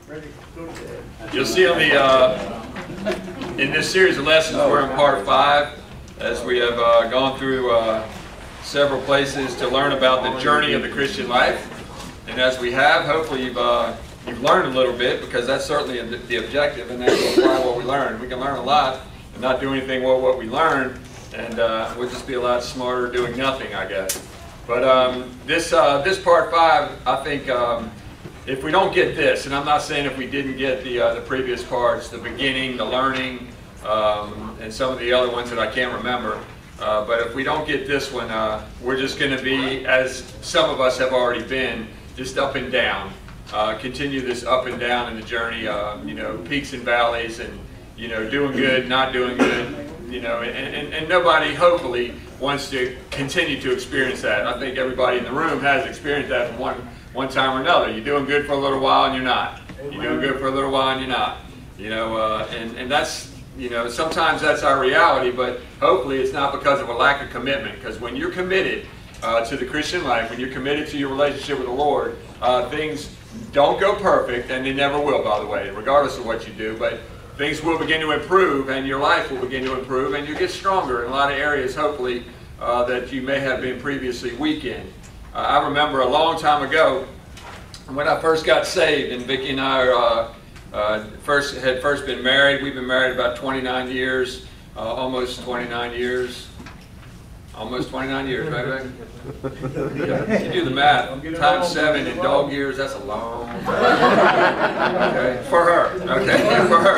You'll see on the in this series of lessons, we're in part 5, as we have gone through several places to learn about the journey of the Christian life. And as we have, hopefully you've learned a little bit, because that's certainly the objective, and that's why what we learn. We can learn a lot and not do anything with what we learn, and we'll just be a lot smarter doing nothing, I guess. But this part 5, I think, if we don't get this, and I'm not saying if we didn't get the previous parts, the beginning, the learning, and some of the other ones that I can't remember, but if we don't get this one, we're just going to be, as some of us have already been, just up and down. Continue this up and down in the journey, you know, peaks and valleys, and, you know, doing good, not doing good, you know, and nobody, hopefully, wants to continue to experience that. I think everybody in the room has experienced that from one time or another. You're doing good for a little while and you're not. You're doing good for a little while and you're not. You know, and that's, you know, sometimes that's our reality, but hopefully it's not because of a lack of commitment. Because when you're committed to the Christian life, when you're committed to your relationship with the Lord, things don't go perfect, and they never will, by the way, regardless of what you do. But things will begin to improve, and your life will begin to improve, and you get stronger in a lot of areas, hopefully, that you may have been previously weak in. I remember a long time ago when I first got saved, and Vicki and I had first been married. We've been married about 29 years, almost 29 years. Almost 29 years, right, Vic? Yeah. You do the math. Times 7 in dog years, that's a long time. Okay. For her. Okay, for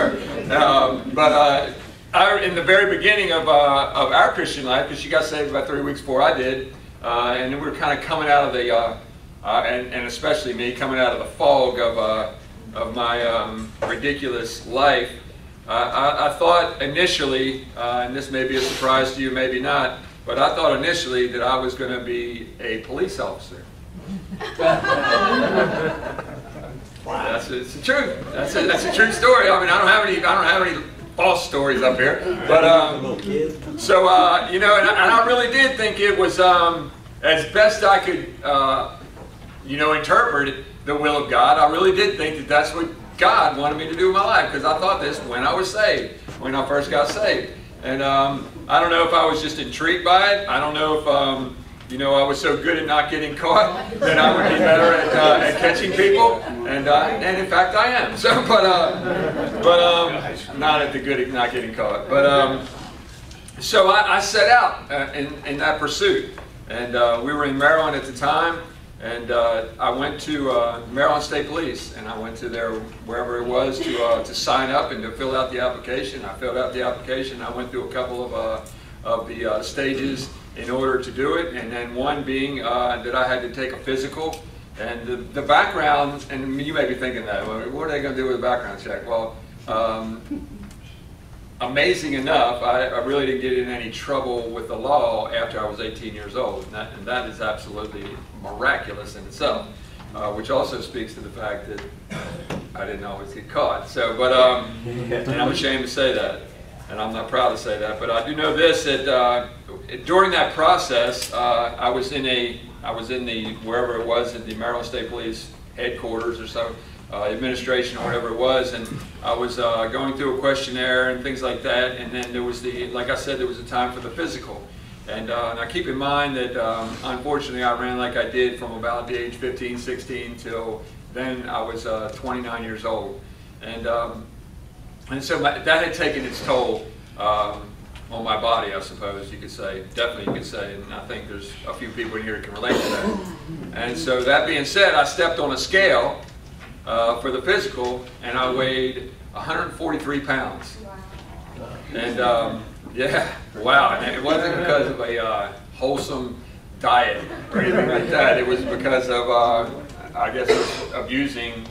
her. In the very beginning of our Christian life, because she got saved about 3 weeks before I did, and then we were kind of coming out of the, and especially me, coming out of the fog of my ridiculous life. I thought initially, and this may be a surprise to you, maybe not, but I thought initially that I was going to be a police officer. It's the truth. That's a true story. I mean, I don't have any false stories up here. But you know, and I really did think it was as best I could, you know, interpret the will of God. I really did think that that's what God wanted me to do in my life, because I thought this when I was saved, when I first got saved. And I don't know if I was just intrigued by it. I don't know if you know, I was so good at not getting caught that I would be better at catching people, and in fact I am. So, but not at the good at not getting caught. But so I set out in that pursuit, and we were in Maryland at the time, and I went to Maryland State Police, and I went to there wherever it was to sign up and to fill out the application. I filled out the application. I went through a couple of the stages in order to do it, and then one being that I had to take a physical. And the background, and you may be thinking that, well, what are they going to do with a background check? Well, amazing enough, I really didn't get in any trouble with the law after I was 18 years old, and that is absolutely miraculous in itself, which also speaks to the fact that I didn't always get caught. So, but and I'm ashamed to say that, and I'm not proud to say that, but I do know this, that during that process, I was in the wherever it was, at the Maryland State Police headquarters or so, administration or whatever it was, and I was going through a questionnaire and things like that, and then there was like I said, there was a time for the physical. And now keep in mind that unfortunately I ran like I did from about the age 15, 16 till then I was 29 years old. And so that had taken its toll on my body, I suppose you could say. Definitely you could say, and I think there's a few people in here who can relate to that. And so that being said, I stepped on a scale for the physical, and I weighed 143 pounds. And yeah, wow, and it wasn't because of a wholesome diet or anything like that. It was because of, I guess, abusing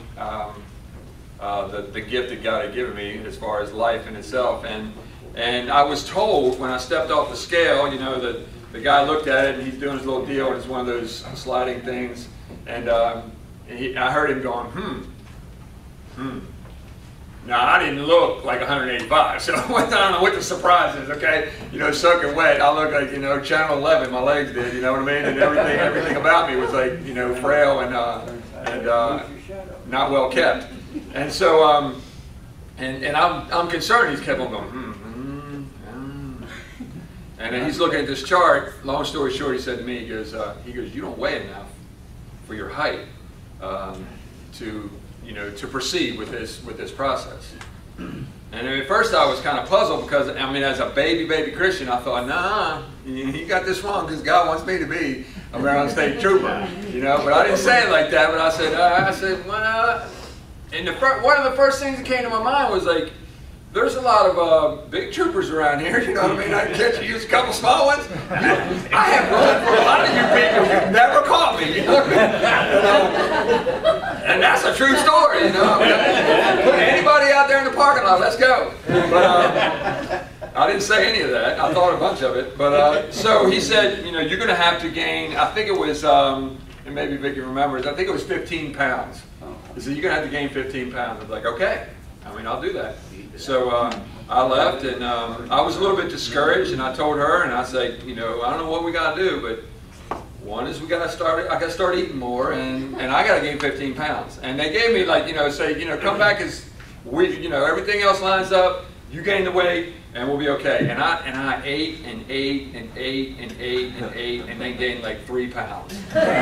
the gift that God had given me as far as life in itself. And I was told when I stepped off the scale, you know, that the guy looked at it and he's doing his little deal, and it's one of those sliding things. And I heard him going, Now, I didn't look like 185, so I don't know what the surprise is, okay? You know, soaking wet, I look like, you know, Channel 11, my legs did, you know what I mean? And everything about me was like, you know, frail and not well kept. And so, and I'm concerned. He's kept on going, And then he's looking at this chart. Long story short, he said to me, he goes, you don't weigh enough for your height to proceed with this process. And at first I was kind of puzzled because, I mean, as a baby Christian, I thought, nah, you got this wrong because God wants me to be a Maryland State Trooper, But I didn't say it like that. But I said, well, and one of the first things that came to my mind was like, there's a lot of big troopers around here, you know what I mean? I can catch you, use a couple small ones. I have room for a lot of you people. You've never caught me, you know what I mean? And that's a true story, Put anybody out there in the parking lot, let's go. But I didn't say any of that. I thought a bunch of it. But so he said, you're going to have to gain, I think it was, and maybe Vicki remembers, I think it was 15 pounds. He said, you're going to have to gain 15 pounds. I was like, okay, I'll do that. So I left, and I was a little bit discouraged, and I told her, and I said, I don't know what we got to do, but one is I got to start eating more, and I got to gain 15 pounds. And they gave me come back as everything else lines up, you gain the weight, and we'll be okay. And I ate and ate and ate and ate and ate, and then gained like 3 pounds.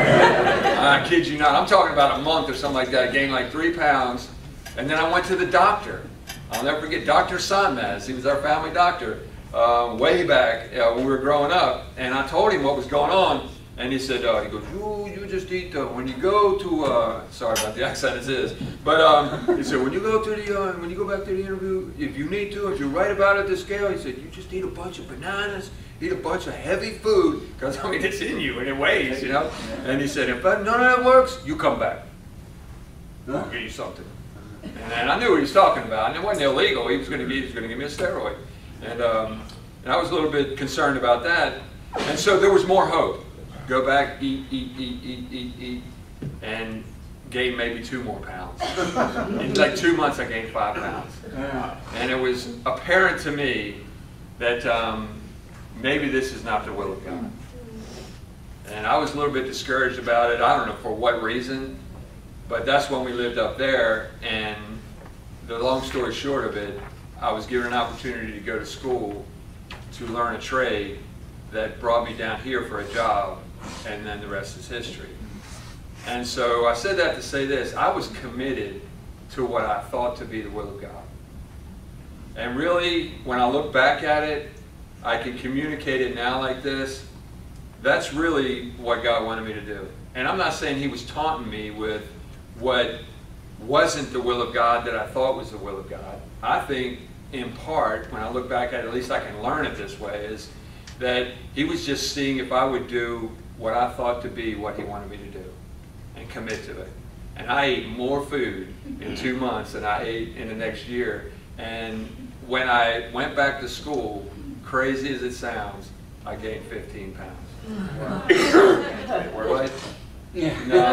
I kid you not. I'm talking about a month or something like that. I gained like 3 pounds, and then I went to the doctor. I'll never forget Dr. Sanmez. He was our family doctor way back when we were growing up. And I told him what was going on. And he said, he goes, you just eat, when you go to, sorry about the accent as is, but he said, when you go back to the interview, if you need to, if you write about it at the scale, he said, you just eat a bunch of bananas, eat a bunch of heavy food, because it's in you and it weighs, And he said, if none of that works, you come back. I'll give you something. And I knew what he was talking about, and it wasn't illegal. He was going to give me a steroid, and I was a little bit concerned about that. And so there was more hope. Go back, eat, and gain maybe 2 more pounds. In like 2 months, I gained 5 pounds, and it was apparent to me that maybe this is not the will of God. And I was a little bit discouraged about it. I don't know for what reason. But that's when we lived up there, and the long story short of it, I was given an opportunity to go to school to learn a trade that brought me down here for a job, and then the rest is history. And so I said that to say this, I was committed to what I thought to be the will of God. And really, when I look back at it, I can communicate it now like this. That's really what God wanted me to do. And I'm not saying He was taunting me with what wasn't the will of God that I thought was the will of God. I think, in part, when I look back at least I can learn it this way, is that He was just seeing if I would do what I thought to be what He wanted me to do and commit to it. And I ate more food in 2 months than I ate in the next year. And when I went back to school, crazy as it sounds, I gained 15 pounds. Wow. What? Yeah.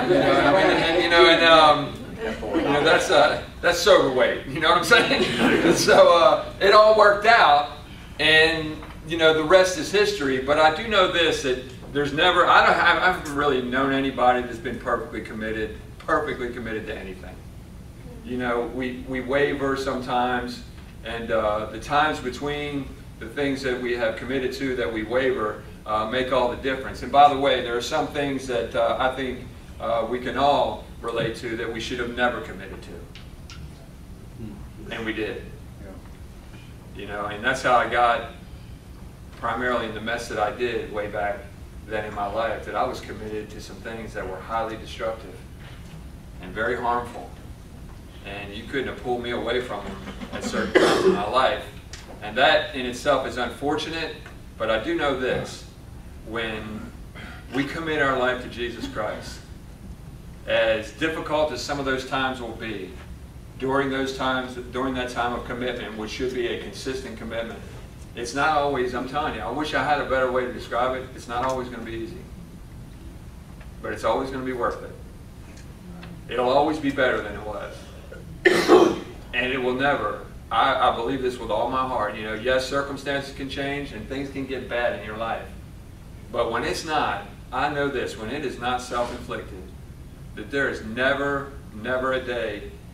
That's sober weight. You know what I'm saying? And so it all worked out, and the rest is history. But I do know this, that there's never, I haven't really known anybody that's been perfectly committed to anything. We waver sometimes, and the times between the things that we have committed to that we waver make all the difference. And by the way, there are some things that I think we can all relate to that we should have never committed to. And we did. And that's how I got primarily in the mess that I did way back then in my life, that I was committed to some things that were highly destructive and very harmful. And you couldn't have pulled me away from them at certain times in my life. And that in itself is unfortunate, but I do know this. When we commit our life to Jesus Christ, as difficult as some of those times will be, during that time of commitment, which should be a consistent commitment, it's not always, I'm telling you, I wish I had a better way to describe it, it's not always going to be easy. But it's always going to be worth it. It'll always be better than it was. And it will never, I believe this with all my heart, yes, circumstances can change and things can get bad in your life. But when it's not, I know this, when it is not self-inflicted, that there is never a day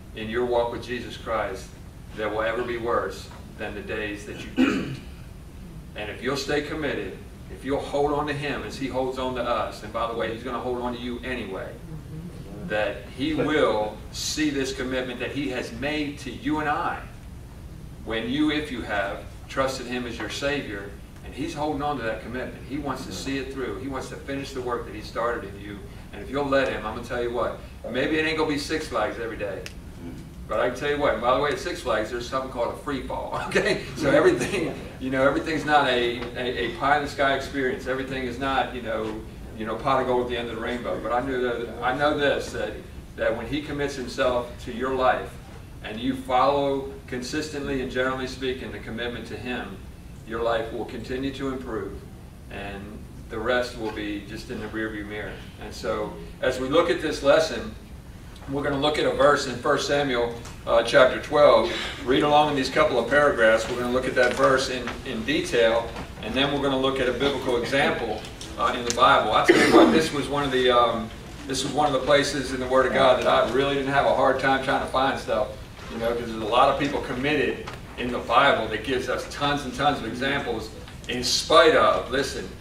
in your walk with Jesus Christ that will ever be worse than the days that you didn't. And if you'll stay committed, if you'll hold on to Him as He holds on to us, and by the way, He's going to hold on to you anyway, that He will see this commitment that He has made to you and I when you, if you have, trusted Him as your Savior, and He's holding on to that commitment. He wants to see it through. He wants to finish the work that He started in you. And if you'll let Him, I'm going to tell you what, maybe it ain't going to be Six Flags every day. But I can tell you what, and by the way, at Six Flags, there's something called a free fall, okay? So everything, everything's not a pie-in-the-sky experience. Everything is not, pot of gold at the end of the rainbow. But I know this, that when He commits Himself to your life, and you follow consistently and generally speaking the commitment to Him, your life will continue to improve, and the rest will be just in the rearview mirror. And so, as we look at this lesson, we're going to look at a verse in 1 Samuel chapter 12. Read along in these couple of paragraphs. We're going to look at that verse in detail, and then we're going to look at a biblical example in the Bible. I tell you what, this was one of the places in the Word of God that I really didn't have a hard time trying to find stuff, because there's a lot of people committed in the Bible that gives us tons and tons of examples in spite of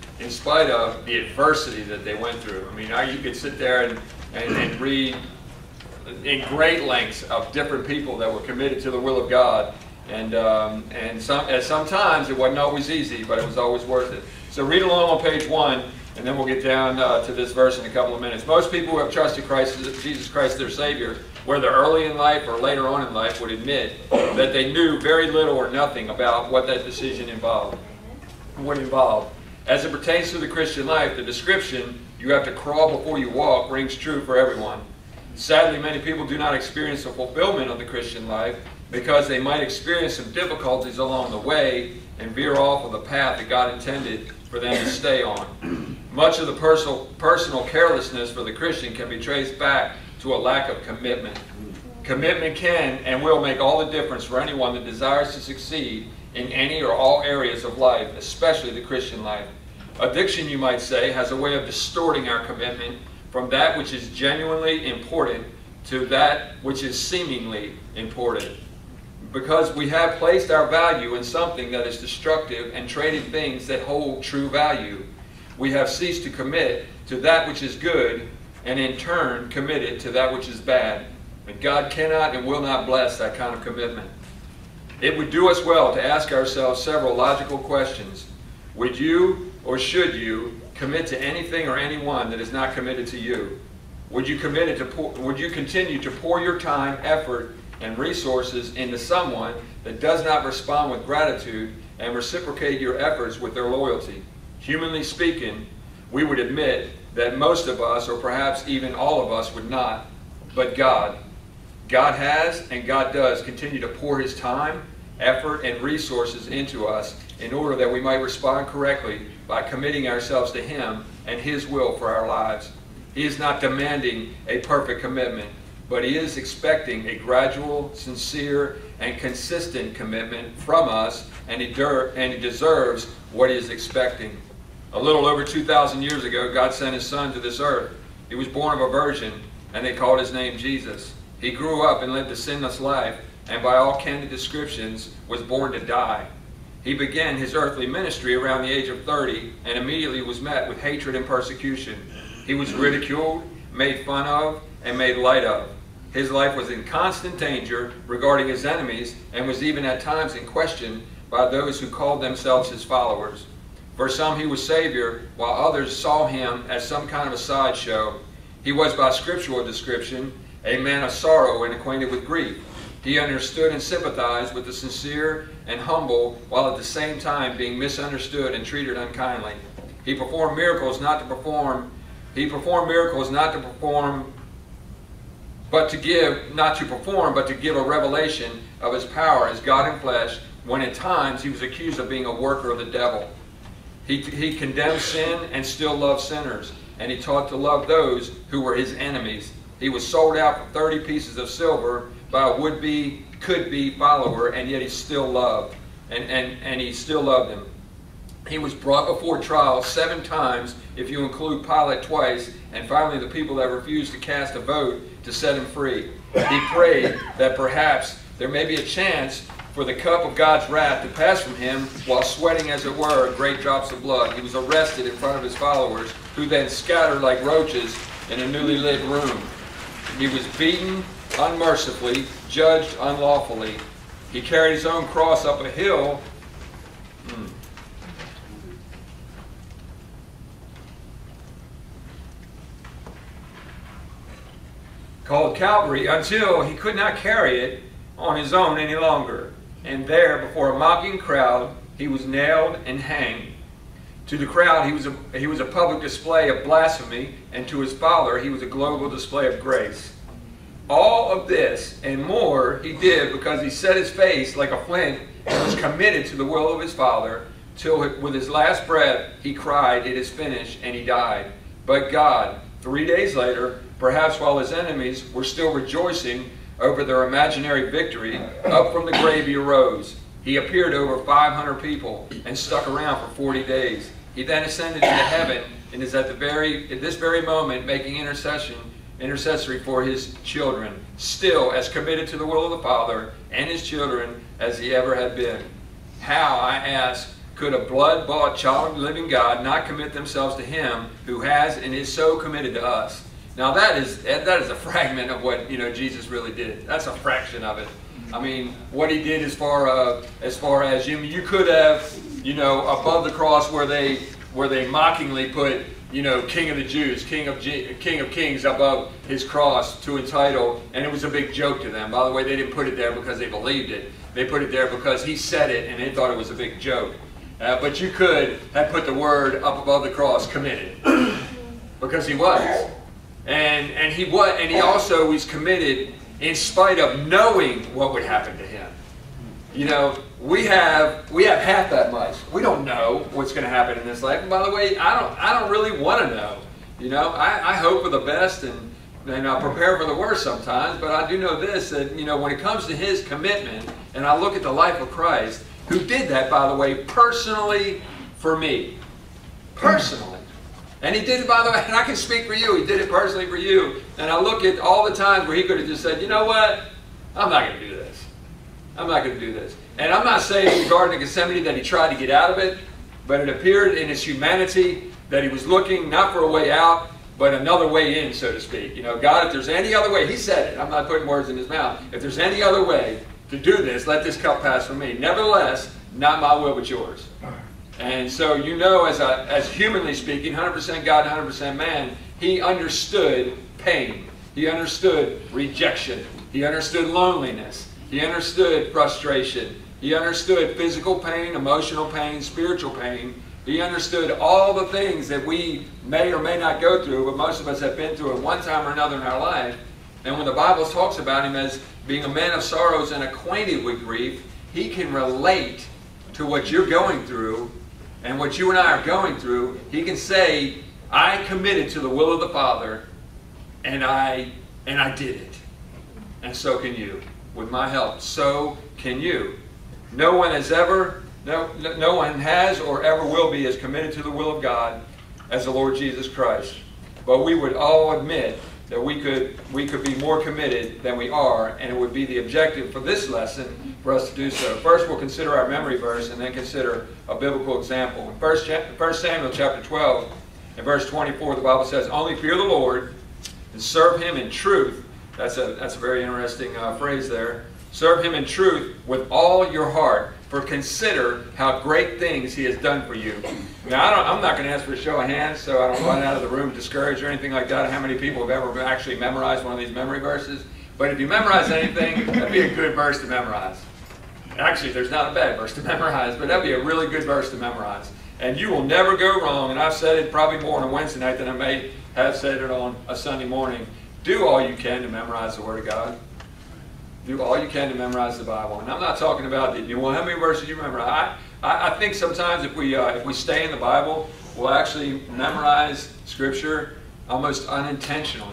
the adversity that they went through. I mean, you could sit there and read in great lengths of different people that were committed to the will of God, and sometimes it wasn't always easy, but it was always worth it. So read along on page 1, and then we'll get down to this verse in a couple of minutes. Most people who have trusted Jesus Christ their Savior, whether early in life or later on in life, would admit that they knew very little or nothing about what that decision would involve. As it pertains to the Christian life, the description, "you have to crawl before you walk," rings true for everyone. Sadly, many people do not experience the fulfillment of the Christian life because they might experience some difficulties along the way and veer off of the path that God intended for them to stay on. Much of the personal carelessness for the Christian can be traced back to a lack of commitment. Commitment can and will make all the difference for anyone that desires to succeed in any or all areas of life, especially the Christian life. Addiction, you might say, has a way of distorting our commitment from that which is genuinely important to that which is seemingly important. Because we have placed our value in something that is destructive and traded things that hold true value, we have ceased to commit to that which is good, and in turn committed to that which is bad. And God cannot and will not bless that kind of commitment. It would do us well to ask ourselves several logical questions. Would you or should you commit to anything or anyone that is not committed to you? Would you continue to pour your time, effort, and resources into someone that does not respond with gratitude and reciprocate your efforts with their loyalty? Humanly speaking, we would admit that most of us, or perhaps even all of us, would not. But God has and God does continue to pour His time, effort, and resources into us in order that we might respond correctly by committing ourselves to Him and His will for our lives. He is not demanding a perfect commitment, but He is expecting a gradual, sincere, and consistent commitment from us, and He deserves what He is expecting. A little over 2,000 years ago, God sent His Son to this earth. He was born of a virgin, and they called His name Jesus. He grew up and lived a sinless life, and by all candid descriptions, was born to die. He began His earthly ministry around the age of 30 and immediately was met with hatred and persecution. He was ridiculed, made fun of, and made light of. His life was in constant danger regarding His enemies and was even at times in question by those who called themselves His followers. For some He was Savior, while others saw Him as some kind of a sideshow. He was, by scriptural description, a man of sorrow and acquainted with grief. He understood and sympathized with the sincere and humble, while at the same time being misunderstood and treated unkindly. He performed miracles not to perform, but to give a revelation of His power as God in flesh, when at times He was accused of being a worker of the devil. He condemned sin and still loved sinners, and He taught to love those who were His enemies. He was sold out for 30 pieces of silver by a would-be, could-be follower, and yet He still loved, and He still loved them. He was brought before trial 7 times, if you include Pilate twice, and finally the people that refused to cast a vote to set Him free. He prayed that perhaps there may be a chance for the cup of God's wrath to pass from him while sweating, as it were, great drops of blood. He was arrested in front of his followers, who then scattered like roaches in a newly lit room. He was beaten unmercifully, judged unlawfully. He carried his own cross up a hill called Calvary until he could not carry it on his own any longer. And there, before a mocking crowd, he was nailed and hanged. To the crowd, he was a public display of blasphemy, and to his Father, he was a global display of grace. All of this and more he did because he set his face like a flint and was committed to the will of his Father, till with his last breath he cried, "It is finished," and he died. But God, 3 days later, perhaps while his enemies were still rejoicing over their imaginary victory, up from the grave he arose. He appeared to over 500 people and stuck around for 40 days. He then ascended into heaven and is at this very moment making intercessory for his children, still as committed to the will of the Father and his children as he ever had been. How, I ask, could a blood-bought child of the living God not commit themselves to him who has and is so committed to us? Now that is a fragment of what Jesus really did. That's a fraction of it. I mean, what he did as far as you could have, above the cross where they mockingly put, King of the Jews, King of Kings above his cross to entitle, and it was a big joke to them. By the way, they didn't put it there because they believed it. They put it there because he said it and they thought it was a big joke. But you could have put the word up above the cross, committed, because he was. And he also was committed in spite of knowing what would happen to him. We have half that much. We don't know what's going to happen in this life. And by the way, I don't really want to know. I hope for the best and I prepare for the worst sometimes. But I do know this, that when it comes to his commitment, and I look at the life of Christ, who did that, by the way, personally for me, personally. And he did it, by the way, and I can speak for you, he did it personally for you. And I look at all the times where he could have just said, you know what, I'm not going to do this. I'm not going to do this. And I'm not saying in the Garden of Gethsemane that he tried to get out of it, but it appeared in his humanity that he was looking not for a way out, but another way in, so to speak. God, if there's any other way, he said it, I'm not putting words in his mouth, if there's any other way to do this, let this cup pass from me. Nevertheless, not my will, but yours. And so, as humanly speaking, 100% God, 100% man, he understood pain. He understood rejection. He understood loneliness. He understood frustration. He understood physical pain, emotional pain, spiritual pain. He understood all the things that we may or may not go through, but most of us have been through at one time or another in our life. And when the Bible talks about him as being a man of sorrows and acquainted with grief, he can relate to what you're going through and what you and I are going through. He can say, I committed to the will of the Father, and I did it. And so can you. With my help, so can you. No one has or ever will be as committed to the will of God as the Lord Jesus Christ. But we would all admit that we could be more committed than we are, and it would be the objective for this lesson for us to do so. First, we'll consider our memory verse, and then consider a biblical example. In 1 Samuel chapter 12, in verse 24, the Bible says, "Only fear the Lord and serve him in truth." That's a very interesting phrase there. "Serve him in truth with all your heart, for consider how great things he has done for you." Now, I'm not going to ask for a show of hands, so I don't run out of the room discouraged or anything like that. How many people have ever actually memorized one of these memory verses? But if you memorize anything, that'd be a good verse to memorize. Actually, there's not a bad verse to memorize, but that'd be a really good verse to memorize. And you will never go wrong, and I've said it probably more on a Wednesday night than I may have said it on a Sunday morning. Do all you can to memorize the Word of God. Do all you can to memorize the Bible. And I'm not talking about how many verses you memorize. I think sometimes if we stay in the Bible, we'll actually memorize Scripture almost unintentionally.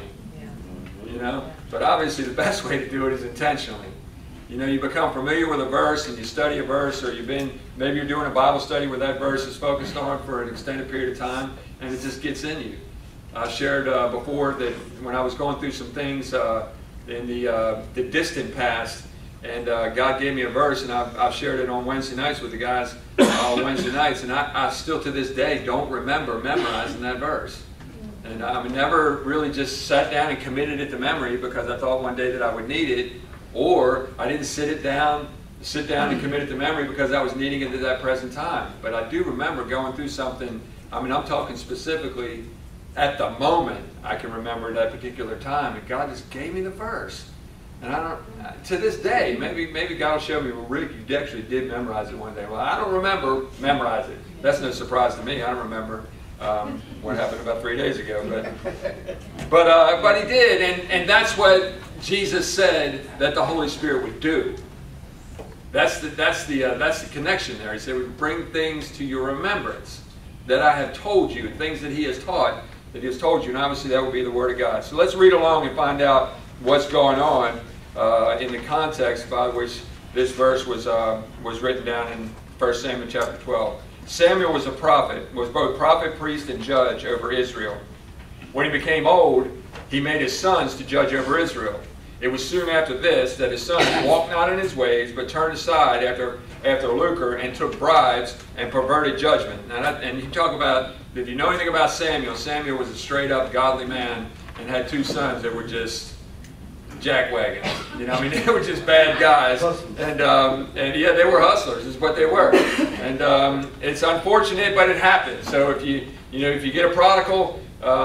But obviously the best way to do it is intentionally. You become familiar with a verse and you study a verse, or maybe you're doing a Bible study where that verse is focused on for an extended period of time, and it just gets in you. I shared before that when I was going through some things the distant past. And God gave me a verse, and I've shared it on Wednesday nights with the guys on Wednesday nights, and I still to this day don't remember memorizing that verse. And I never really just sat down and committed it to memory because I thought one day that I would need it, or I didn't sit down and commit it to memory because I was needing it at that present time. But I do remember going through something. I'm talking specifically at the moment I can remember that particular time, and God just gave me the verse. And I don't, to this day, maybe God will show me, well, Rick, you actually did memorize it one day. Well, I don't remember memorizing it. That's no surprise to me. I don't remember what happened about 3 days ago. But he did, and that's what Jesus said that the Holy Spirit would do. That's the connection there. He said, we bring things to your remembrance that I have told you, things that he has taught, that he has told you, and obviously that would be the Word of God. So let's read along and find out what's going on in the context by which this verse was written down in 1 Samuel chapter 12. Samuel was a prophet, was both prophet, priest, and judge over Israel. When he became old, he made his sons to judge over Israel. It was soon after this that his sons walked not in his ways, but turned aside after lucre and took bribes and perverted judgment. Now and you talk about, if you know anything about Samuel, Samuel was a straight up godly man and had two sons that were just jackwagons. They were just bad guys, and yeah, they were hustlers, is what they were. And it's unfortunate, but it happens. So if you get a prodigal,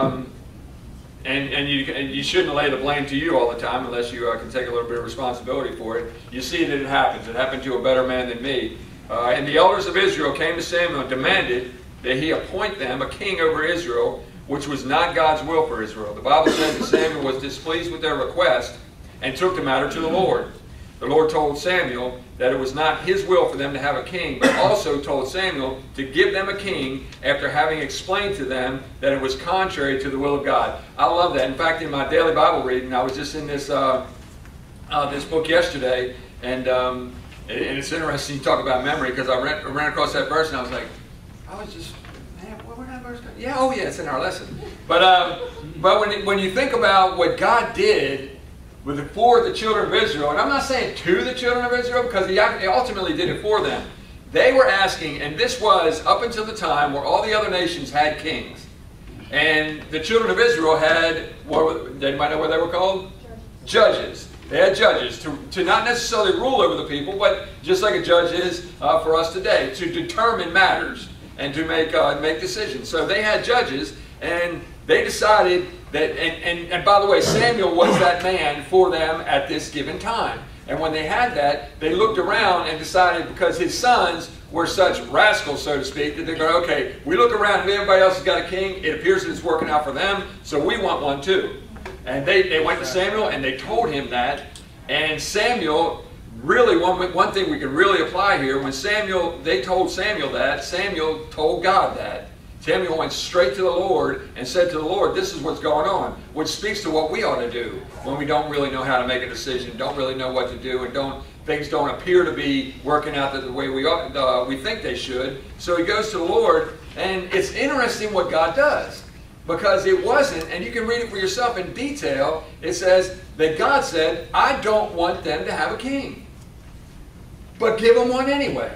and you shouldn't lay the blame to you all the time, unless you can take a little bit of responsibility for it. You see that it happens. It happened to a better man than me. And the elders of Israel came to Samuel and demanded that he appoint them a king over Israel, which was not God's will for Israel. The Bible says that Samuel was displeased with their request and took the matter to the Lord. The Lord told Samuel that it was not his will for them to have a king, but also told Samuel to give them a king after having explained to them that it was contrary to the will of God. I love that. In fact, in my daily Bible reading, I was just in this this book yesterday, and it's interesting you talk about memory, because I ran across that verse and I was like, man, where did that verse go? Yeah, oh yeah, it's in our lesson. But when you think about what God did for the children of Israel, and I'm not saying to the children of Israel, because he ultimately did it for them. They were asking, and this was up until the time where all the other nations had kings. And the children of Israel had, anybody know what they were called? Judges. They had judges to not necessarily rule over the people, but just like a judge is for us today, to determine matters and to make decisions. So they had judges, and they decided that, and by the way, Samuel was that man for them at this given time. And when they had that, they looked around and decided, because his sons were such rascals, so to speak, that they go, okay, we look around and everybody else has got a king. It appears that it's working out for them, so we want one too. And they went to Samuel and they told him that. And Samuel, really, one thing we can really apply here, when they told Samuel that, Samuel told God that. Samuel went straight to the Lord and said to the Lord, this is what's going on, which speaks to what we ought to do when we don't really know how to make a decision, don't really know what to do, and things don't appear to be working out the way we think they should. So he goes to the Lord, and it's interesting what God does, because it wasn't, and you can read it for yourself in detail, it says that God said, I don't want them to have a king, but give them one anyway.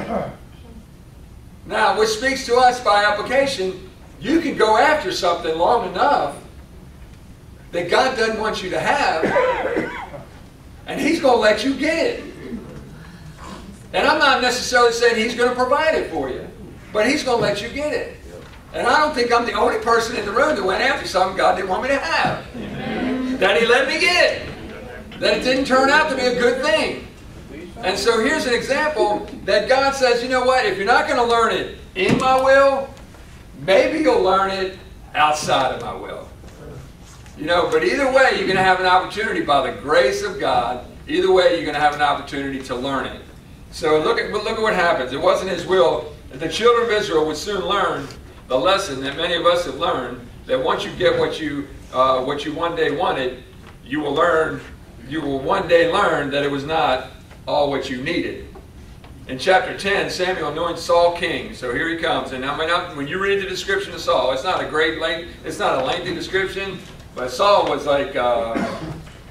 Now, which speaks to us by application, you can go after something long enough that God doesn't want you to have, and He's going to let you get it. And I'm not necessarily saying He's going to provide it for you, but He's going to let you get it. And I don't think I'm the only person in the room that went after something God didn't want me to have. Amen. That He let me get. That it didn't turn out to be a good thing. And so here's an example that God says, you know what, if you're not going to learn it in my will, maybe you'll learn it outside of my will. But either way, you're going to have an opportunity by the grace of God. Either way, you're going to have an opportunity to learn it. So look at what happens. It wasn't His will. The children of Israel would soon learn the lesson that many of us have learned, that once you get what you one day wanted, you will one day learn that it was not all what you needed. In chapter 10, Samuel anoints Saul king. So here he comes. And when you read the description of Saul, it's not a lengthy description, but Saul was like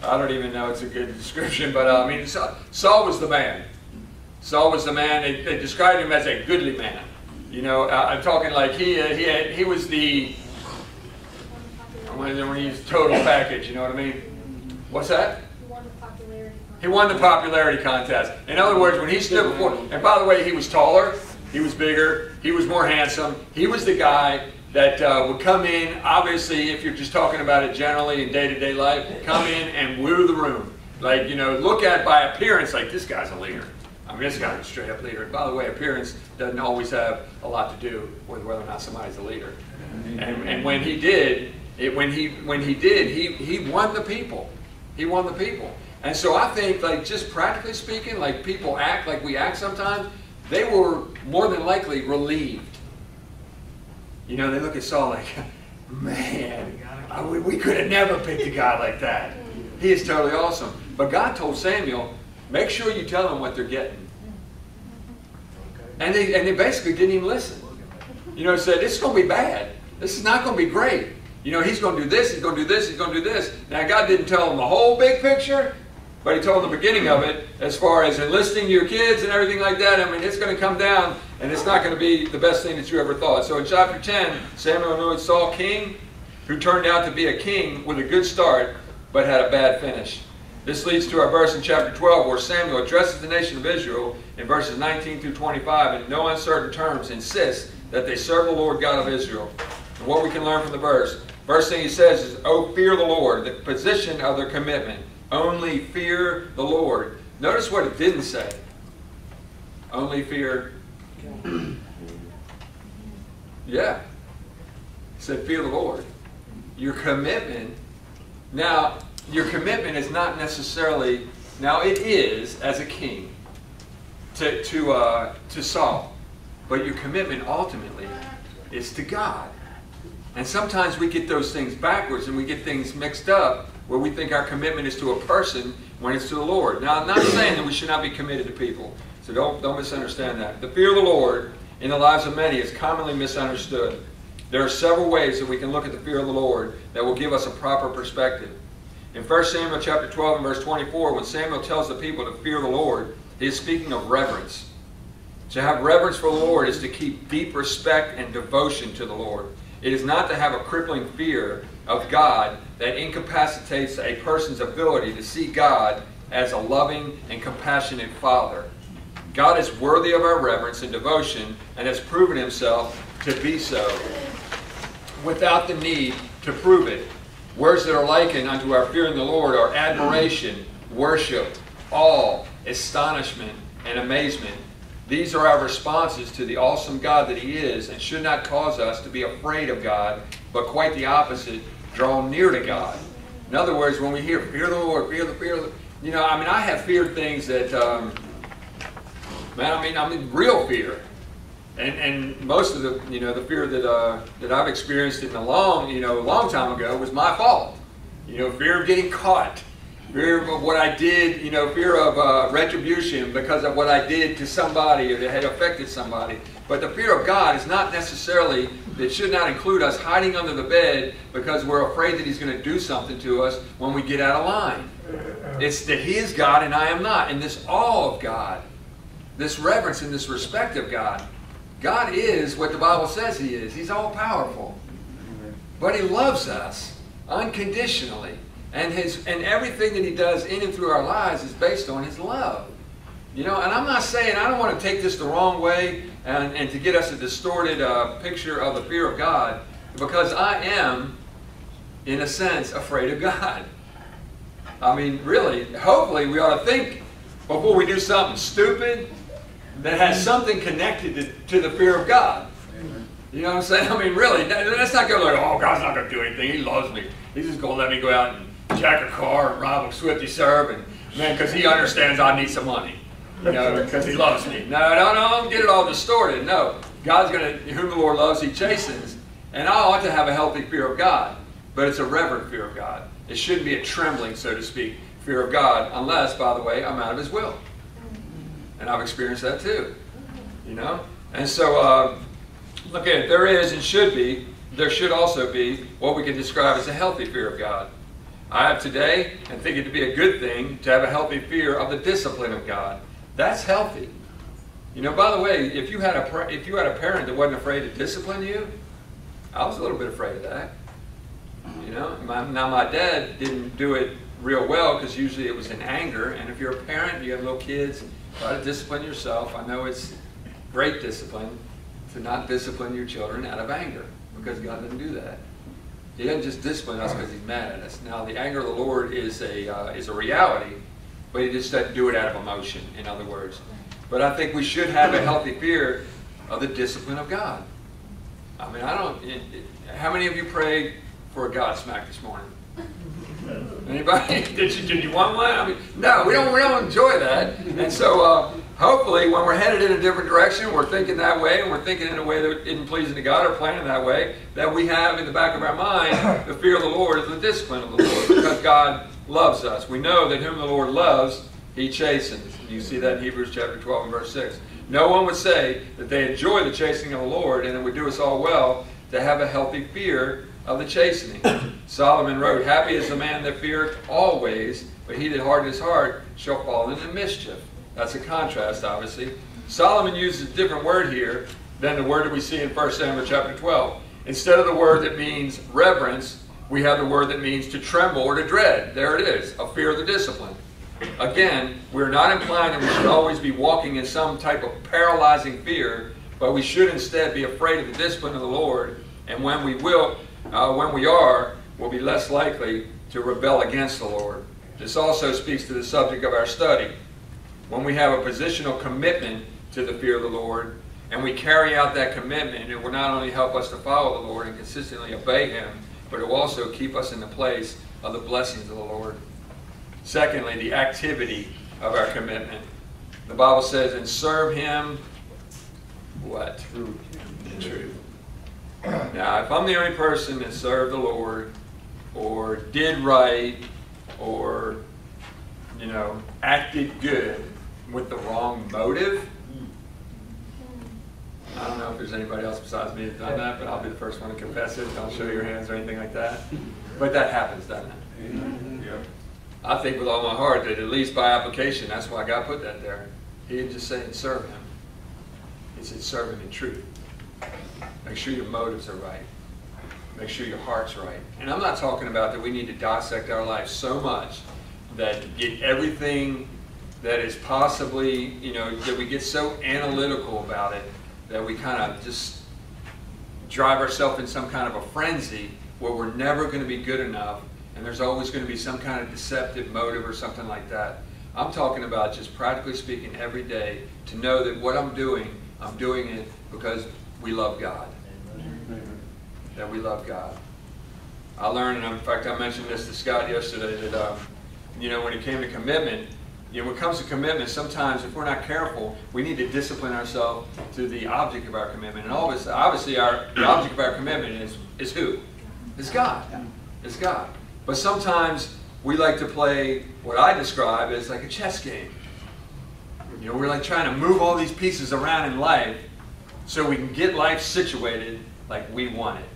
I don't even know it's a good description, but I mean, Saul was the man. Saul was the man. They described him as a goodly man. You know, I'm talking like he was the, when you use total package, you know what I mean? What's that? He won the popularity contest. In other words, when he stood before, and by the way, he was taller, he was bigger, he was more handsome. He was the guy that would come in, obviously, if you're just talking about it generally in day-to-day life, come in and woo the room. Like, you know, look at by appearance, like, this guy's a leader. I mean, this guy's a straight-up leader. And by the way, appearance doesn't always have a lot to do with whether or not somebody's a leader. And when he did, he won the people. He won the people. And so I think, like, just practically speaking, like people act like we act sometimes, they were more than likely relieved. You know, they look at Saul like, man, we could have never picked a guy like that. He is totally awesome. But God told Samuel, make sure you tell them what they're getting. And they basically didn't even listen. You know, said, this is going to be bad. This is not going to be great. You know, he's going to do this, he's going to do this, he's going to do this. Now, God didn't tell them the whole big picture, but he told them the beginning of it as far as enlisting your kids and everything like that. I mean, it's going to come down, and it's not going to be the best thing that you ever thought. So in chapter 10, Samuel anointed Saul king, who turned out to be a king with a good start, but had a bad finish. This leads to our verse in chapter 12, where Samuel addresses the nation of Israel in verses 19 through 25, in no uncertain terms insists that they serve the Lord God of Israel. And what we can learn from the verse, first thing he says is, oh, fear the Lord, the position of their commitment. Only fear the Lord. Notice what it didn't say. Only fear. Yeah. It said fear the Lord. Your commitment. Now, your commitment is not necessarily, now it is as a king to Saul. But your commitment ultimately is to God. And sometimes we get those things backwards and we get things mixed up where we think our commitment is to a person when it's to the Lord. Now, I'm not saying that we should not be committed to people. So don't misunderstand that. The fear of the Lord in the lives of many is commonly misunderstood. There are several ways that we can look at the fear of the Lord that will give us a proper perspective. In 1 Samuel chapter 12 and verse 24, when Samuel tells the people to fear the Lord, he is speaking of reverence. To have reverence for the Lord is to keep deep respect and devotion to the Lord. It is not to have a crippling fear of God that incapacitates a person's ability to see God as a loving and compassionate Father. God is worthy of our reverence and devotion and has proven himself to be so without the need to prove it. Words that are likened unto our fearing the Lord are admiration, worship, awe, astonishment, and amazement. These are our responses to the awesome God that he is, and should not cause us to be afraid of God, but quite the opposite, draw near to God. In other words, when we hear fear the Lord, fear the, you know, I mean, I have feared things that, man, I mean, real fear. And most of the, you know, the fear that I've experienced in a long time ago was my fault. You know, fear of getting caught. Fear of what I did, you know, fear of retribution because of what I did to somebody or that had affected somebody. But the fear of God is not necessarily, it should not include us hiding under the bed because we're afraid that he's going to do something to us when we get out of line. It's that he is God and I am not. And this awe of God, this reverence and this respect of God. God is what the Bible says he is. He's all powerful. But he loves us unconditionally. And everything that he does in and through our lives is based on his love. You know, and I'm not saying, I don't want to take this the wrong way and to get us a distorted picture of the fear of God, because I am, in a sense, afraid of God. I mean, really, hopefully we ought to think before we do something stupid that has something connected to the fear of God. You know what I'm saying? I mean, really, let's not go like, oh, God's not going to do anything. He loves me. He's just going to let me go out and jack a car and rob a Swifty serve, and man, because he understands I need some money, you know, because he loves me. No, don't get it all distorted. No, God's going to, whom the Lord loves, he chastens, and I ought to have a healthy fear of God, but it's a reverent fear of God. It shouldn't be a trembling, so to speak, fear of God, unless, by the way, I'm out of his will, and I've experienced that too, you know. And so, look at it. There is and should be. There should also be what we can describe as a healthy fear of God. I have today, and think it to be a good thing, to have a healthy fear of the discipline of God. That's healthy. You know, by the way, if you had a parent that wasn't afraid to discipline you, I was a little bit afraid of that. You know, now my dad didn't do it real well because usually it was in anger. And if you're a parent, you have little kids, try to discipline yourself. I know it's great discipline to not discipline your children out of anger, because God doesn't do that. He doesn't just discipline us because He's mad at us. Now, the anger of the Lord is a reality, but He just doesn't do it out of emotion, in other words. But I think we should have a healthy fear of the discipline of God. I mean, how many of you prayed for a God smack this morning? Anybody? Did you want one? I mean, no, we don't enjoy that. And so hopefully when we're headed in a different direction, we're thinking that way, and we're thinking in a way that isn't pleasing to God, or planning that way, that we have in the back of our mind the fear of the Lord is the discipline of the Lord, because God loves us. We know that whom the Lord loves, He chastens. You see that in Hebrews chapter 12 and verse 6. No one would say that they enjoy the chastening of the Lord, and it would do us all well to have a healthy fear of the chastening. Solomon wrote, "Happy is the man that feareth always, but he that hardeneth his heart shall fall into mischief." That's a contrast, obviously. Solomon uses a different word here than the word that we see in 1 Samuel chapter 12. Instead of the word that means reverence, we have the word that means to tremble or to dread. There it is, a fear of the discipline. Again, we're not implying that we should always be walking in some type of paralyzing fear, but we should instead be afraid of the discipline of the Lord, and when we are, we'll be less likely to rebel against the Lord. This also speaks to the subject of our study. When we have a positional commitment to the fear of the Lord, and we carry out that commitment, it will not only help us to follow the Lord and consistently obey Him, but it will also keep us in the place of the blessings of the Lord. Secondly, the activity of our commitment. The Bible says, and serve Him, what? In truth. Now, if I'm the only person that served the Lord, or did right, or, acted good with the wrong motive, I don't know if there's anybody else besides me that's done that, but I'll be the first one to confess it. Don't show your hands or anything like that. But that happens, doesn't it? Yeah. I think with all my heart that at least by application, that's why God put that there. He didn't just say, serve Him. He said, serve Him in truth. Make sure your motives are right. Make sure your heart's right. And I'm not talking about that we need to dissect our life so much that get everything that is possibly, that we get so analytical about it that we kind of just drive ourselves in some kind of a frenzy where we're never going to be good enough, and there's always going to be some kind of deceptive motive or something like that. I'm talking about just practically speaking every day to know that what I'm doing it because we love God. That we love God. I learned, and in fact I mentioned this to Scott yesterday, that when it came to commitment, when it comes to commitment, sometimes if we're not careful, we need to discipline ourselves to the object of our commitment. And obviously the object of our commitment is who? It's God. It's God. But sometimes we like to play what I describe as like a chess game. We're like trying to move all these pieces around in life so we can get life situated like we want it.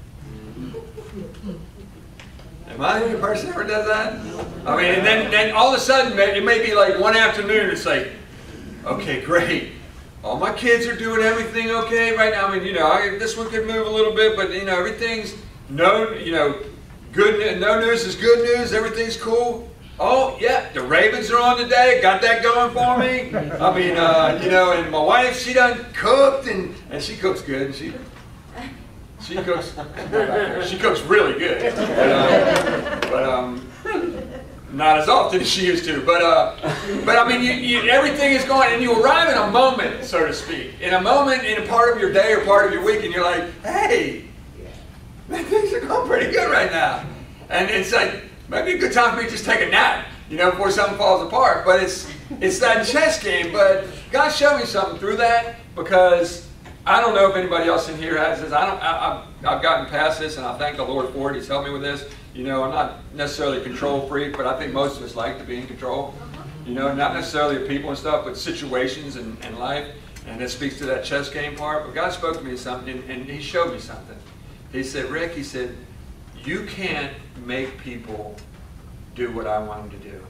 Am I the only person who ever does that? I mean, and then all of a sudden, it may be like one afternoon, it's like, okay, great. All my kids are doing everything okay right now. I mean, this one could move a little bit, but, everything's, good, no news is good news. Everything's cool. Oh, yeah, the Ravens are on today. Got that going for me. I mean, and my wife, she done cooked, and she cooks good. She cooks really good, but not as often as she used to. But I mean, everything is going, and you arrive in a moment, so to speak, in a moment, in a part of your day or part of your week, and you're like, hey, man, things are going pretty good right now, and it's like maybe a good time for me to just take a nap, before something falls apart. But it's that chess game. But God showed me something through that, because I don't know if anybody else in here has this. I've gotten past this, and I thank the Lord for it. He's helped me with this. I'm not necessarily a control freak, but I think most of us like to be in control. Not necessarily of people and stuff, but situations and life. And it speaks to that chess game part. But God spoke to me something, and He showed me something. He said, Rick, He said, you can't make people do what I want them to do.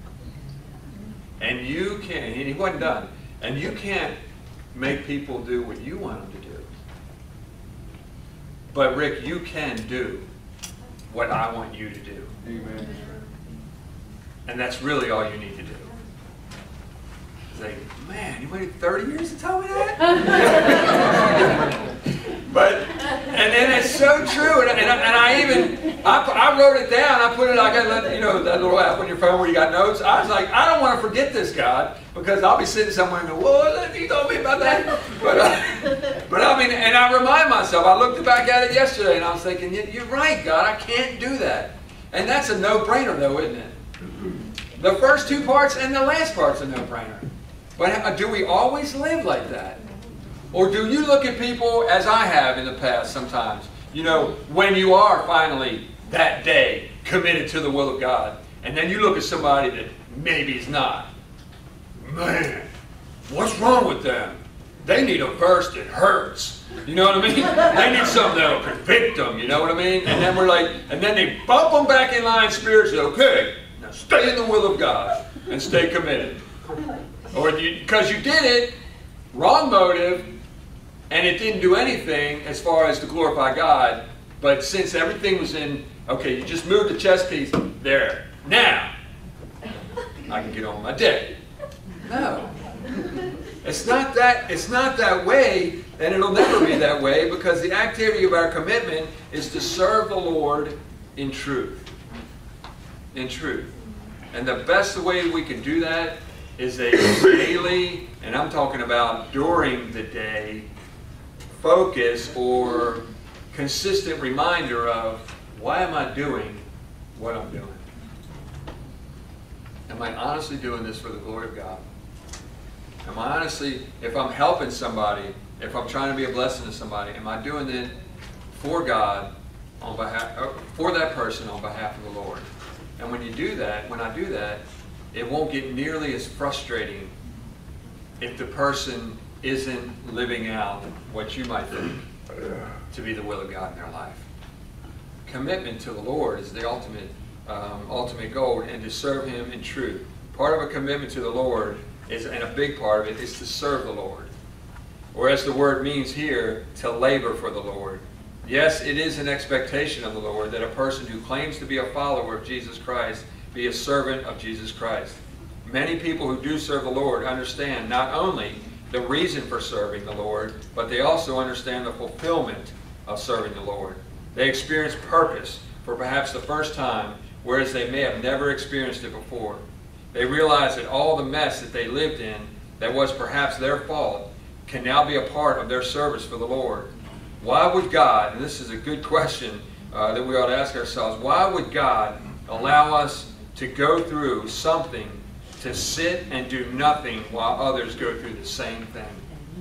And you can't, and he wasn't done, and you can't make people do what you want them to do. But Rick, you can do what I want you to do. Amen. And that's really all you need to do. It's like, man, you waited 30 years to tell me that? But, and then it's so true, and I wrote it down. I put it, I got, you know, that little app on your phone where you got notes. I was like, I don't want to forget this, God, because I'll be sitting somewhere and go, whoa, you told me about that. But I mean, and I remind myself, I looked back at it yesterday, and I was thinking, you're right, God, I can't do that. And that's a no-brainer, though, isn't it? The first two parts and the last part's a no-brainer. But do we always live like that? Or do you look at people, as I have in the past sometimes, you know, when you are finally that day committed to the will of God, and then you look at somebody that maybe is not. Man, what's wrong with them? They need a verse that hurts. You know what I mean? They need something that'll convict them, you know what I mean? And then we're like, and then they bump them back in line spiritually. Okay, now stay in the will of God and stay committed. Or because you did it, wrong motive, and it didn't do anything as far as to glorify God, but since everything was in, okay, you just moved the chess piece, there, now, I can get on my day. No. It's not that way, and it'll never be that way, because the activity of our commitment is to serve the Lord in truth. In truth. And the best way we can do that is a daily, and I'm talking about during the day, focus or consistent reminder of, why am I doing what I'm doing? Am I honestly doing this for the glory of God? Am I honestly, if I'm helping somebody, if I'm trying to be a blessing to somebody, am I doing it for God, on behalf, for that person on behalf of the Lord? And when you do that, when I do that, it won't get nearly as frustrating if the person isn't living out what you might think to be the will of God in their life. Commitment to the Lord is the ultimate goal, and to serve Him in truth. Part of a commitment to the Lord is, and a big part of it, is to serve the Lord. Or as the word means here, to labor for the Lord. Yes, it is an expectation of the Lord that a person who claims to be a follower of Jesus Christ be a servant of Jesus Christ. Many people who do serve the Lord understand not only the reason for serving the Lord, but they also understand the fulfillment of serving the Lord. They experience purpose for perhaps the first time, whereas they may have never experienced it before. They realize that all the mess that they lived in, that was perhaps their fault, can now be a part of their service for the Lord. Why would God, and this is a good question that we ought to ask ourselves, why would God allow us to go through something, to sit and do nothing while others go through the same thing?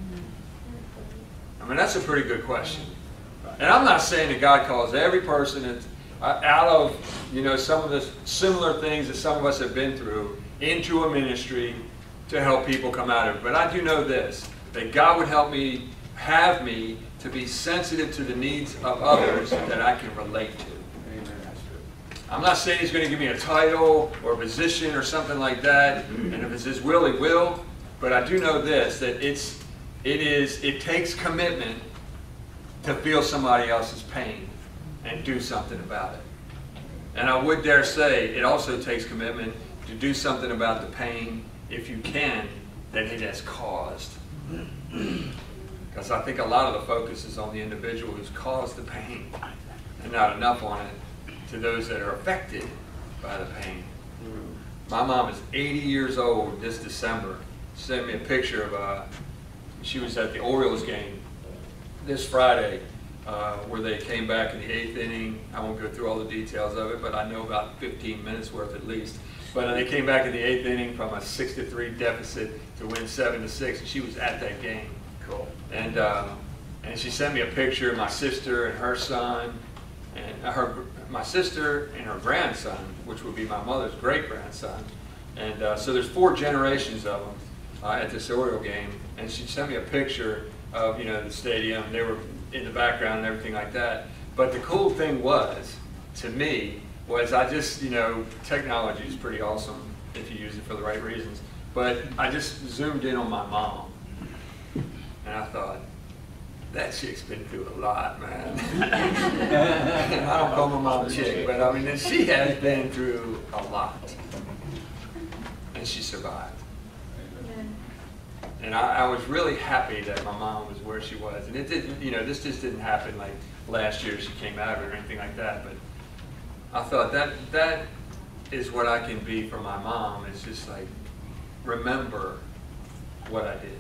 I mean, that's a pretty good question. And I'm not saying that God calls every person out of, you know, some of the similar things that some of us have been through into a ministry to help people come out of it. But I do know this, that God would help me, have me, to be sensitive to the needs of others that I can relate to. I'm not saying He's going to give me a title or a position or something like that, and if it's His will, He will. But I do know this, that it takes commitment to feel somebody else's pain and do something about it. And I would dare say it also takes commitment to do something about the pain, if you can, that it has caused. Because I think a lot of the focus is on the individual who's caused the pain, and not enough on it to those that are affected by the pain. My mom is 80 years old this December. She sent me a picture of, she was at the Orioles game this Friday, where they came back in the 8th inning. I won't go through all the details of it, but I know about 15 minutes worth at least. But they came back in the 8th inning from a 6-3 deficit to win 7-6, and she was at that game. Cool. And she sent me a picture of my sister and her son, and my sister and her grandson, which would be my mother's great-grandson. And so there's 4 generations of them at this Oriole game. And she sent me a picture of, you know, the stadium. They were in the background and everything like that. But the cool thing was, to me, was I just, technology is pretty awesome if you use it for the right reasons. But I just zoomed in on my mom. And I thought, that chick's been through a lot, man. I don't call my mom a chick, but I mean, she has been through a lot. And she survived. And I was really happy that my mom was where she was. And it didn't, this just didn't happen like last year she came out of it or anything like that. But I thought that is what I can be for my mom. It's just like, remember what I did.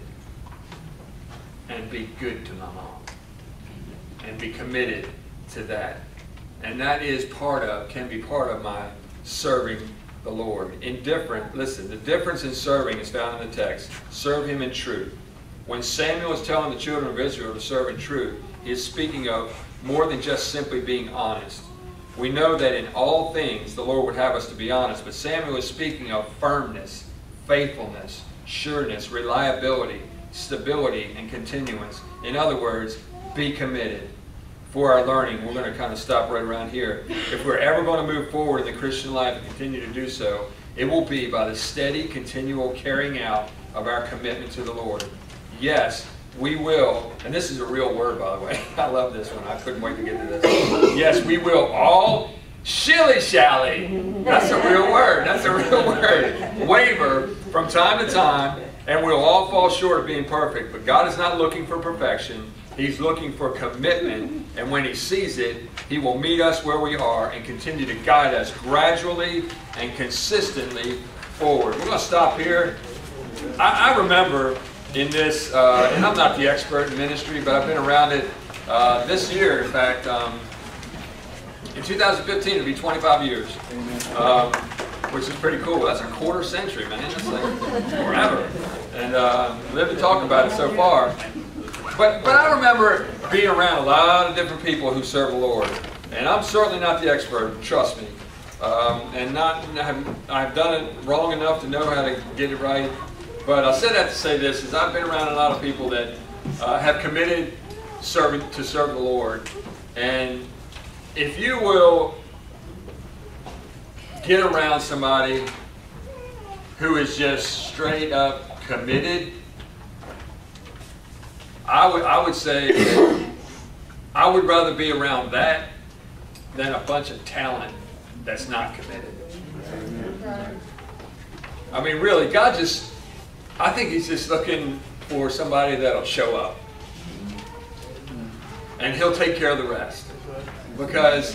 And be good to my mom. And be committed to that. And that is can be part of my serving the Lord. Listen, the difference in serving is found in the text. Serve him in truth. When Samuel is telling the children of Israel to serve in truth, he is speaking of more than just simply being honest. We know that in all things the Lord would have us to be honest, but Samuel is speaking of firmness, faithfulness, sureness, reliability, stability, and continuance. In other words, be committed. For our learning, we're going to kind of stop right around here. If we're ever going to move forward in the Christian life and continue to do so, it will be by the steady, continual carrying out of our commitment to the Lord. Yes, we will, and this is a real word, by the way. I love this one. I couldn't wait to get to this. Yes, we will all shilly-shally. That's a real word. That's a real word. Waver from time to time, and we'll all fall short of being perfect. But God is not looking for perfection. He's looking for commitment, and when he sees it, he will meet us where we are and continue to guide us gradually and consistently forward. We're going to stop here. I remember in this, and I'm not the expert in ministry, but I've been around it this year, in fact. In 2015, it'll be 25 years, which is pretty cool. That's a quarter century, man. That's like forever. And lived to talk about it so far. But I remember being around a lot of different people who serve the Lord. And I'm certainly not the expert, trust me. And I've done it wrong enough to know how to get it right. But I said that to say this, is I've been around a lot of people that have committed to serve the Lord. And if you will get around somebody who is just straight up committed, I would say that I would rather be around that than a bunch of talent that's not committed. I mean, really, I think he's just looking for somebody that'll show up. And he'll take care of the rest. Because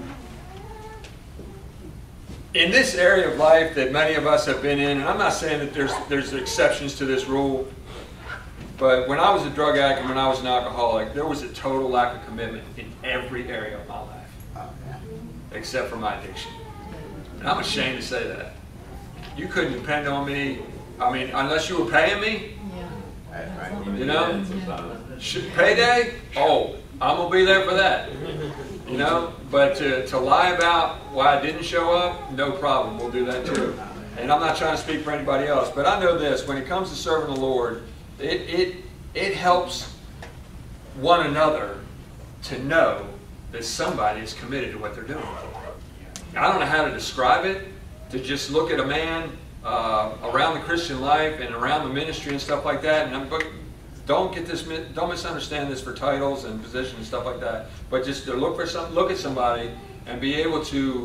in this area of life that many of us have been in, and I'm not saying that there's exceptions to this rule, but when I was a drug addict and when I was an alcoholic, there was a total lack of commitment in every area of my life, except for my addiction. And I'm ashamed to say that. You couldn't depend on me, I mean, unless you were paying me. You know? Payday? Oh, I'm going to be there for that. You know? But to lie about why I didn't show up, no problem. We'll do that too. And I'm not trying to speak for anybody else, but I know this. When it comes to serving the Lord, it helps one another to know that somebody is committed to what they're doing. I don't know how to describe it, to just look at a man around the Christian life and around the ministry and stuff like that. And don't misunderstand this for titles and position and stuff like that. But just to look at somebody and be able to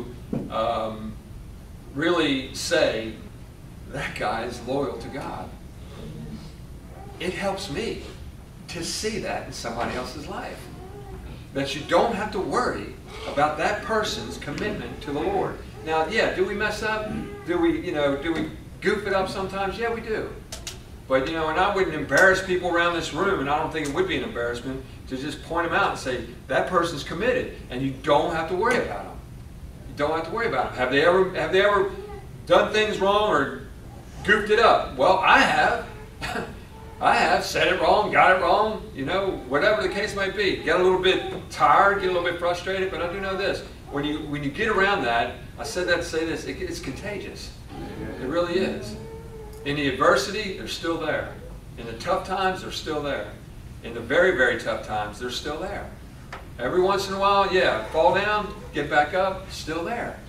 really say, that guy is loyal to God. It helps me to see that in somebody else's life. That you don't have to worry about that person's commitment to the Lord. Now, yeah, do we mess up? Do we goof it up sometimes? Yeah, we do. But, and I wouldn't embarrass people around this room, and I don't think it would be an embarrassment to just point them out and say, that person's committed, and you don't have to worry about them. You don't have to worry about them. Have they ever done things wrong or goofed it up? Well, I have. I have said it wrong, got it wrong, whatever the case might be. Get a little bit tired, get a little bit frustrated, but I do know this. When you get around that, I said that to say this, it's contagious. It really is. In the adversity, they're still there. In the tough times, they're still there. In the very, very tough times, they're still there. Every once in a while, yeah, fall down, get back up, still there.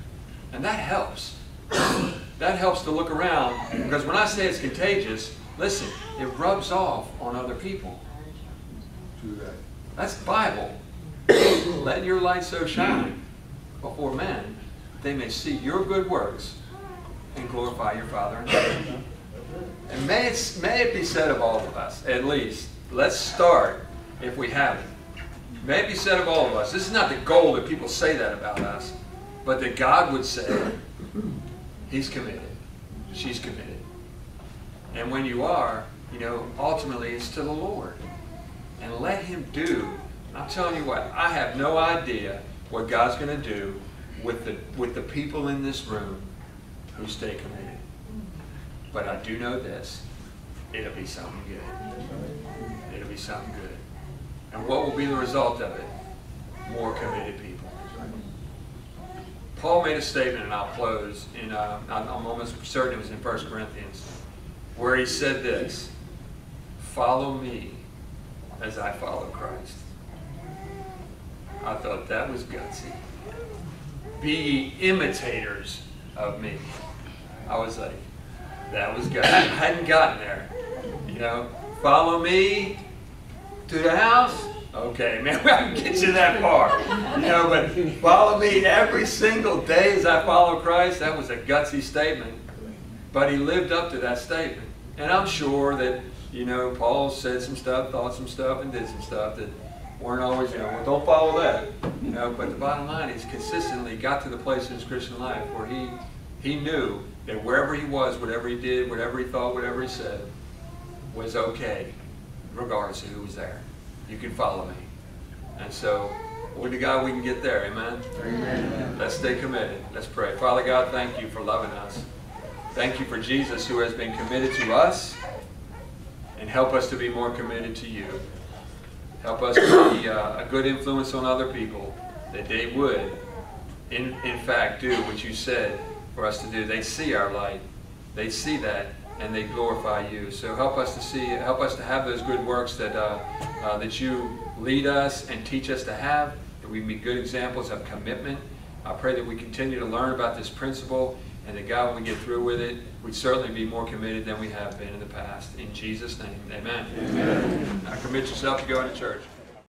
And that helps. That helps to look around, because when I say it's contagious, listen, it rubs off on other people. That's the Bible. Let your light so shine before men, they may see your good works and glorify your Father in heaven. And may it be said of all of us, at least, let's start, if we haven't, may it be said of all of us, this is not the goal that people say that about us, but that God would say, he's committed, she's committed. And when you are, you know, ultimately it's to the Lord. And let him do. I'm telling you what, I have no idea what God's going to do with the people in this room who stay committed. But I do know this, it'll be something good. It'll be something good. And what will be the result of it? More committed people. Paul made a statement, and I'll close, in, I'm almost certain it was in 1 Corinthians, where he said this, follow me as I follow Christ. I thought that was gutsy. Be ye imitators of me. I was like, that was gutsy. I hadn't gotten there. You know, follow me to the house? Okay, man, I can get you that far. You know, but follow me every single day as I follow Christ, that was a gutsy statement. But he lived up to that statement. And I'm sure that, you know, Paul said some stuff, thought some stuff, and did some stuff that weren't always, you know, well, don't follow that. You know, but the bottom line is consistently got to the place in his Christian life where he knew that wherever he was, whatever he did, whatever he thought, whatever he said, was okay, regardless of who was there. You can follow me. And so, with the God, we can get there. Amen? Amen. Let's stay committed. Let's pray. Father God, thank you for loving us. Thank you for Jesus, who has been committed to us, and help us to be more committed to you. Help us to be a good influence on other people, that they would, in fact, do what you said for us to do. They see our light. They see that, and they glorify you. So help us to see, help us to have those good works that that you lead us and teach us to have, that we be good examples of commitment. I pray that we continue to learn about this principle, and that God, when we get through with it, we'd certainly be more committed than we have been in the past. In Jesus' name, amen. Amen. Now commit yourself to going to church.